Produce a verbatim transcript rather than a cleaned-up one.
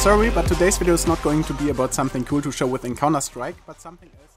sorry, but today's video is not going to be about something cool to show within Counter-Strike, but something else.